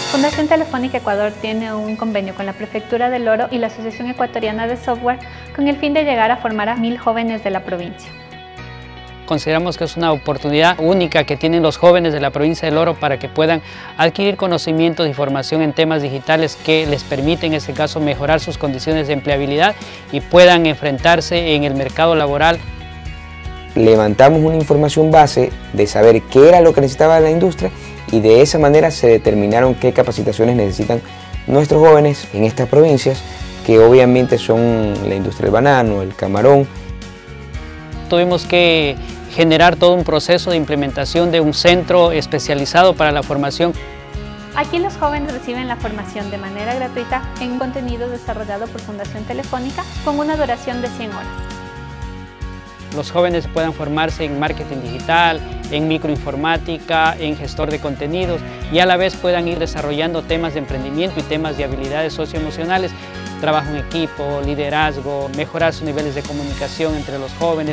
Fundación Telefónica Ecuador tiene un convenio con la Prefectura del Oro y la Asociación Ecuatoriana de Software con el fin de llegar a formar a 1000 jóvenes de la provincia. Consideramos que es una oportunidad única que tienen los jóvenes de la provincia del Oro para que puedan adquirir conocimientos y formación en temas digitales que les permiten en este caso mejorar sus condiciones de empleabilidad y puedan enfrentarse en el mercado laboral. Levantamos una información base de saber qué era lo que necesitaba la industria y de esa manera se determinaron qué capacitaciones necesitan nuestros jóvenes en estas provincias, que obviamente son la industria del banano, el camarón. Tuvimos que generar todo un proceso de implementación de un centro especializado para la formación. Aquí los jóvenes reciben la formación de manera gratuita en contenido desarrollado por Fundación Telefónica con una duración de 100 horas. Los jóvenes puedan formarse en marketing digital, en microinformática, en gestor de contenidos y a la vez puedan ir desarrollando temas de emprendimiento y temas de habilidades socioemocionales, trabajo en equipo, liderazgo, mejorar sus niveles de comunicación entre los jóvenes.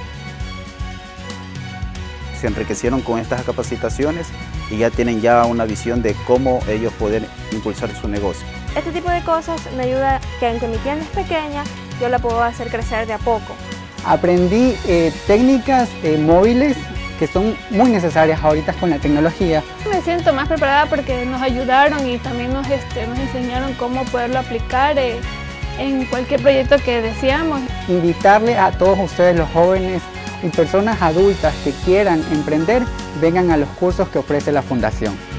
Se enriquecieron con estas capacitaciones y ya tienen una visión de cómo ellos pueden impulsar su negocio. Este tipo de cosas me ayuda que aunque mi tienda es pequeña, yo la puedo hacer crecer de a poco. Aprendí técnicas móviles que son muy necesarias ahorita con la tecnología. Me siento más preparada porque nos ayudaron y también nos enseñaron cómo poderlo aplicar en cualquier proyecto que deseamos. Invitarle a todos ustedes, los jóvenes y personas adultas que quieran emprender, vengan a los cursos que ofrece la Fundación.